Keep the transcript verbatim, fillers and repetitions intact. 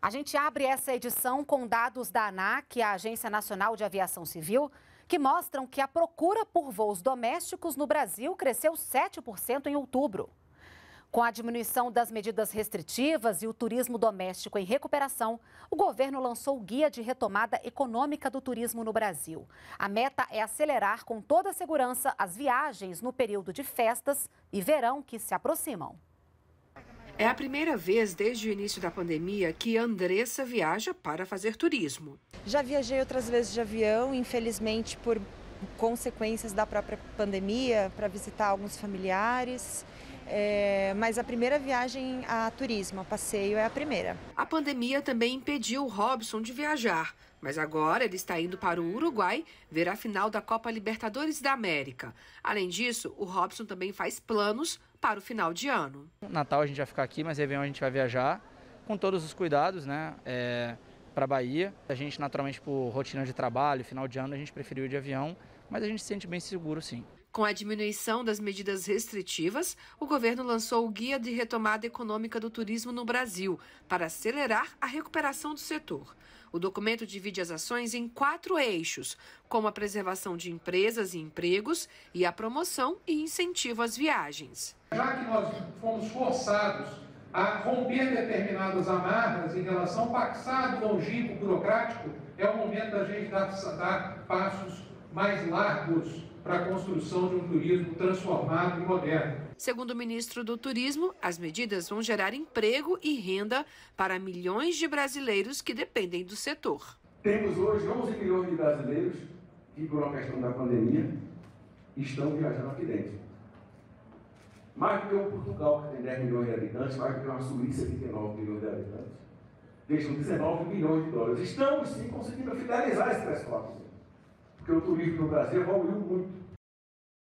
A gente abre essa edição com dados da ANAC, a Agência Nacional de Aviação Civil, que mostram que a procura por voos domésticos no Brasil cresceu sete por cento em outubro. Com a diminuição das medidas restritivas e o turismo doméstico em recuperação, o governo lançou o Guia de Retomada Econômica do Turismo no Brasil. A meta é acelerar com toda a segurança as viagens no período de festas e verão que se aproximam. É a primeira vez desde o início da pandemia que Andressa viaja para fazer turismo. Já viajei outras vezes de avião, infelizmente por consequências da própria pandemia, para visitar alguns familiares. É, mas a primeira viagem a turismo, a passeio, é a primeira. A pandemia também impediu o Robson de viajar, mas agora ele está indo para o Uruguai ver a final da Copa Libertadores da América. Além disso, o Robson também faz planos para o final de ano. Natal a gente vai ficar aqui, mas Réveillon a gente vai viajar com todos os cuidados, né? É, para a Bahia. A gente, naturalmente, por rotina de trabalho, final de ano, a gente preferiu ir de avião, mas a gente se sente bem seguro, sim. Com a diminuição das medidas restritivas, o governo lançou o Guia de Retomada Econômica do Turismo no Brasil, para acelerar a recuperação do setor. O documento divide as ações em quatro eixos, como a preservação de empresas e empregos e a promoção e incentivo às viagens. Já que nós fomos forçados a romper determinadas amarras em relação ao passado longínquo burocrático, é o momento da gente dar, dar passos mais largos para a construção de um turismo transformado e moderno. Segundo o ministro do Turismo, as medidas vão gerar emprego e renda para milhões de brasileiros que dependem do setor. Temos hoje onze milhões de brasileiros que, por uma questão da pandemia, estão viajando aqui dentro. Mais do que o Portugal, que tem dez milhões de habitantes, mais do que uma Suíça, que tem nove milhões de habitantes. Deixam dezenove milhões de dólares. Estamos, sim, conseguindo fidelizar esse pessoal. Porque o turismo no Brasil evoluiu muito.